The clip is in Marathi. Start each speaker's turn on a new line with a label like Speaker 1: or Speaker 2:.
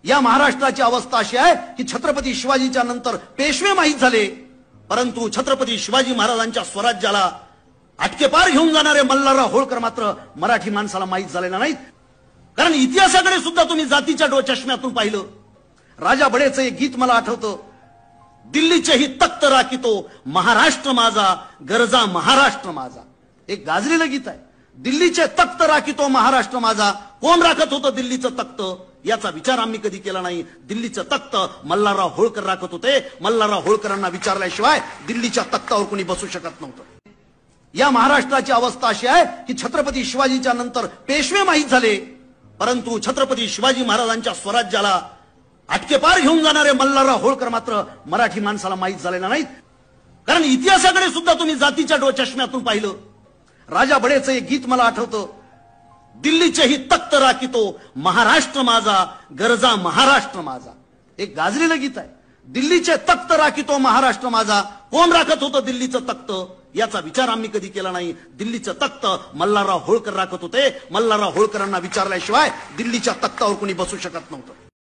Speaker 1: या महाराष्ट्राची अवस्था अशी आहे की छत्रपती शिवाजीच्या नंतर पेशवे माहीत झाले, परंतु छत्रपती शिवाजी महाराजांच्या स्वराज्याला अटकेपार घेऊन जाणारे मल्हारराव होळकर मात्र मराठी माणसाला माहीत झालेला नाहीत. कारण इतिहासाकडे सुद्धा तुम्ही जातीच्या चष्म्यातून पाहिलं. राजा बडेचं एक गीत मला आठवतं, दिल्लीचेही तख्त राखितो महाराष्ट्र माझा, गरजा महाराष्ट्र माझा. एक गाजलेलं गीत आहे. दिल्लीचे तख्त राखितो महाराष्ट्र माझा. कोण राखत होतं दिल्लीचं तख्त याचा विचार आम्ही कधी केला नाही. दिल्लीचं तख्त मल्हारराव होळकर राखत होते. मल्हारराव होळकरांना विचारल्याशिवाय दिल्लीच्या तख्तावर कोणी बसू शकत नव्हतं. या महाराष्ट्राची अवस्था अशी आहे की छत्रपती शिवाजीच्या नंतर पेशवे माहीत झाले, परंतु छत्रपती शिवाजी महाराजांच्या स्वराज्याला अटकेपार घेऊन जाणारे मल्हारराव होळकर मात्र मराठी माणसाला माहीत झालेला नाहीत. कारण इतिहासाकडे सुद्धा तुम्ही जातीच्या चष्म्यातून पाहिलं. राजा बडेचं एक गीत मला आठवतं, दिल्लीचेही तख्त राखितो महाराष्ट्र माझा, गरजा महाराष्ट्र माझा. एक गाजलेलं गीत आहे. दिल्लीचे तख्त राखितो महाराष्ट्र माझा. कोण राखत होतं दिल्लीचं तख्त याचा विचार आम्ही कधी केला नाही. दिल्लीचं तख्त मल्हारराव होळकर राखत होते. मल्हारराव होळकरांना विचारल्याशिवाय दिल्लीच्या तख्तावर कोणी बसू शकत नव्हतं.